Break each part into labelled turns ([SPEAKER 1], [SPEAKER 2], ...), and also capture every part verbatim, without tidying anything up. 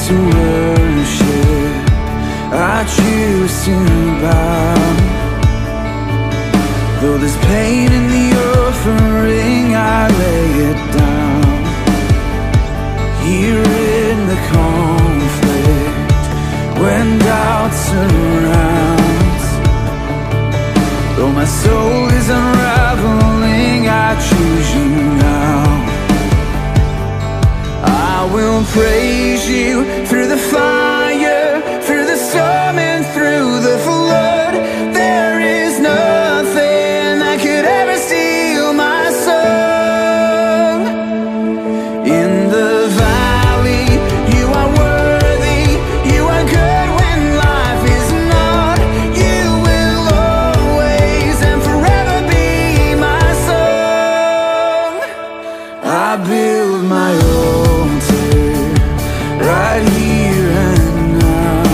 [SPEAKER 1] to worship, I choose to bow. Though there's pain in the offering, I lay it down. Here in the conflict, when doubt surrounds, though my soul is unraveling, I choose you now. I will praise you through the fire, through the storm and through the flood. There is nothing that could ever steal my song. In the valley, you are worthy, you are good when life is not. You will always and forever be my song. I build my altar right here and now.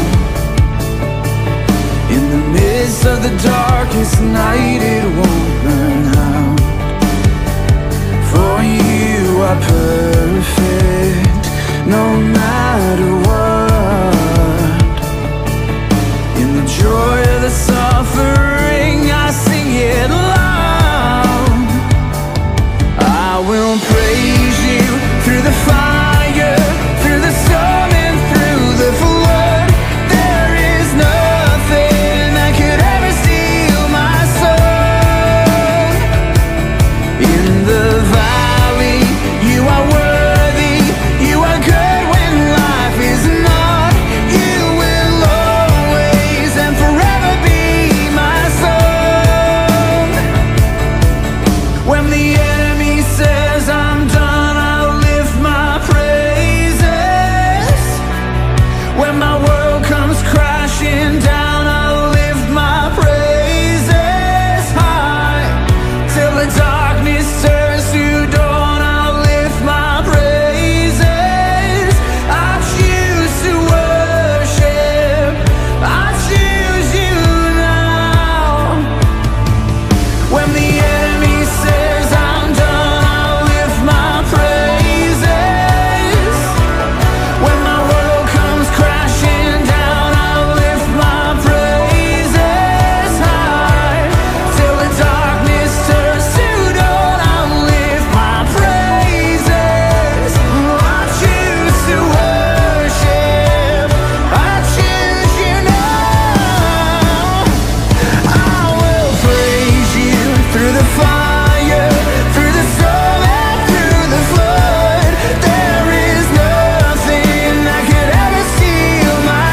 [SPEAKER 1] In the midst of the darkest night, it won't burn out. For you are perfect, no matter what. In the joy of the suffering, I sing it loud. I will praise you through the fire, through the storm and through the flood. There is nothing that could ever steal my soul. In the valley, you are worthy, you are good when life is not. You will always and forever be my song. When the enemy says I'm done, I'll lift my praises. When my world comes crashing down, I'll lift my praises high. Till the darkness turns to dawn, I'll lift my praises. I choose to worship, I choose you now. When the enemy says I'm done, I'll lift my praises. When my world comes crashing down, I'll lift my praises high. Till the darkness turns to dawn, I'll lift my praises. I choose to worship, I choose you now. I will praise you through the fire, through the storm and through the flood. There is nothing that could ever steal my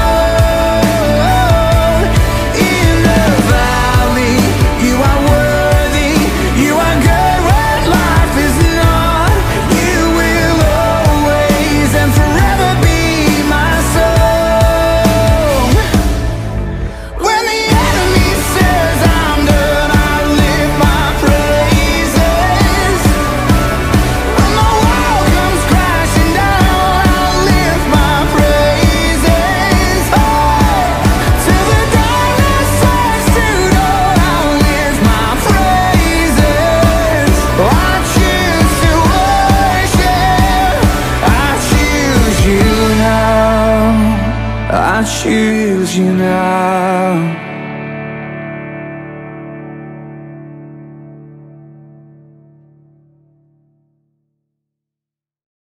[SPEAKER 1] soul. In the valley, you are worthy, you are good when life is not. You will always and forever be my song. When the enemy says I'm done, I lift my praises. When my world comes crashing down, I'll lift my praises high. Till the darkness turns to dawn, I'll lift my praises. Oh, I choose to worship, I choose you now. I choose you now.